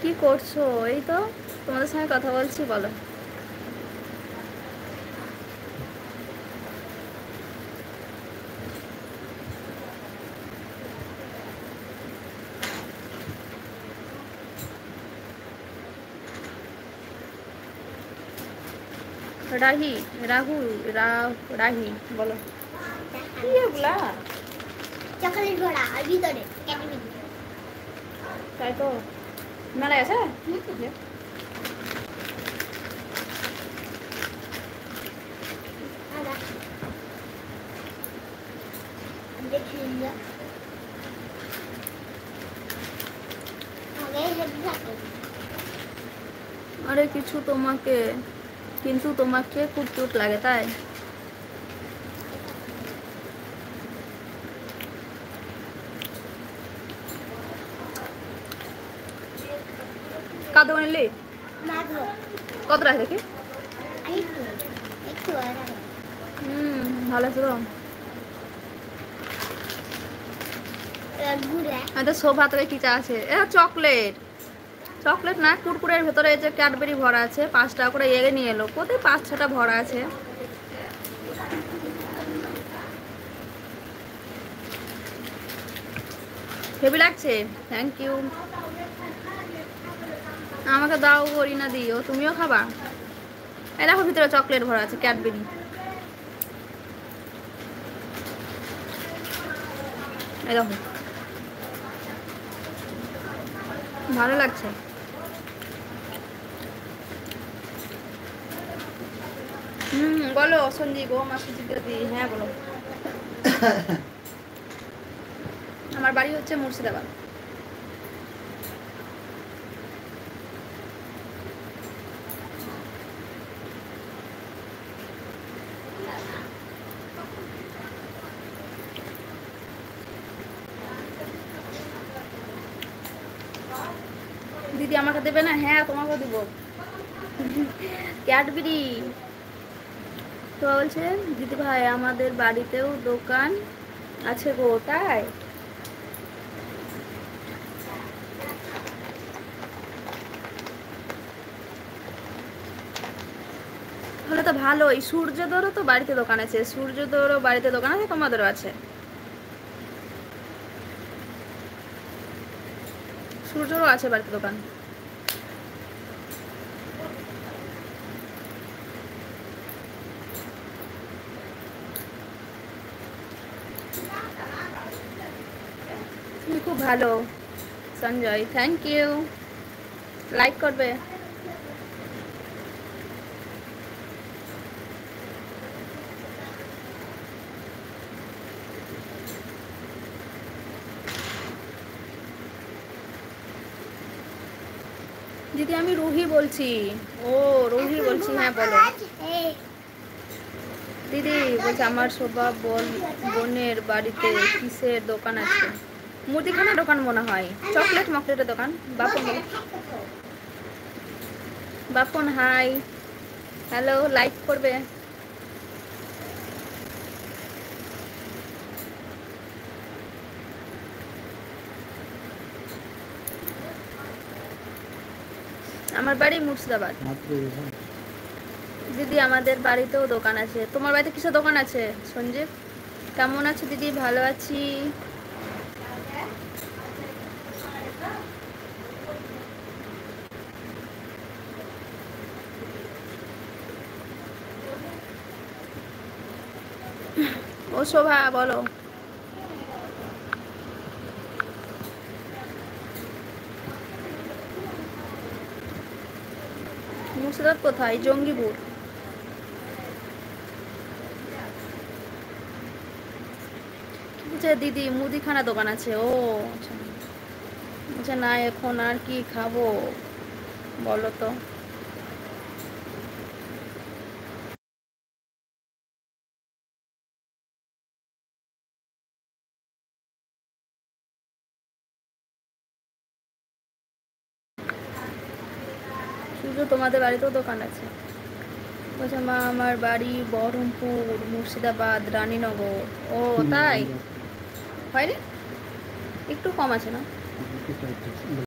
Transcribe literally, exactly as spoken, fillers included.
কি করছো? এই তো তোমাদের সঙ্গে কথা বলছি। বলো। রাহি, রাহু, রাহি, বলো কি এগুলা? চকলেট ভরা আর ভিতরে ক্যাডবেরি। তাই তো মেলায় আছে। আরে কিছু তোমাকে, কিন্তু তোমাকে খুব কিউট লাগে তাই। কাদো নিলি কত রাখ দেখি। হুম ভালো আছে তো। তো শোভা তোকে কি চা আছে? এ চকলেট, চকলেট না, কুরকুরের ভেতরে এই যে ক্যাডবেরি ভরা আছে। পাঁচ টাকা করে এগে নিয়ে এলো। কোথায় পাঁচ ছটা ভরা আছে। হেভি লাগছে। Thank you. আমাকে দাও করিনা দিও, তুমিও খাবা। এই দেখো ভিতরে চকলেট ভরা আছে, ক্যাডবেরি। এই দেখো ভালো লাগছে। হুম বলো সঞ্জীব, ও মা সুচিত্রা দি। হ্যাঁ বলো। আমার বাড়ি হচ্ছে মুর্শিদাবাদ। দিদি আমাকে দেবে না? হ্যাঁ তোমাকেও দিব ক্যাডবেরি। তো বলছে দিদি ভাই আমাদের বাড়িতেও দোকান আছে গো। তাই তাহলে তো ভালোই। সূর্যদেরও তো বাড়িতে দোকান আছে, সূর্যদেরও বাড়িতে দোকান আছে, তোমাদেরও আছে। সূর্যরও আছে বাড়িতে দোকান। তুমি খুব ভালো সঞ্জয়, থ্যাংক ইউ। লাইক করবে। দিদি আমি রুহি বলছি। ও রুহি বলছি, হ্যাঁ বলো। দিদি বলছে আমার শোভা বোনের বাড়িতে কিসের দোকান আছে? মুদিখানা দোকান মনে হয়, চকলেট মকলেটের দোকান। বাপন বলো। বাপন হাই, হ্যালো, লাইক করবে। আমার বাড়ি মুর্শিদাবাদ। দিদি আমাদের বাড়িতেও দোকান আছে। তোমার বাড়িতে কিসের দোকান আছে সঞ্জীব? কেমন আছো দিদি? ভালো আছি। ও শোভা বলো। মুর্শিদাবাদ কোথায়? জঙ্গিপুর। আচ্ছা দিদি মুদিখানা দোকান আছে। ও আচ্ছা আচ্ছা। না এখন আর কি খাবো বলো তো। শুধু তোমাদের বাড়িতেও দোকান আছে? বলছে মা আমার বাড়ি বহরমপুর, মুর্শিদাবাদ, রানীনগর। ও তাই হয় রে, একটু কম আছে না?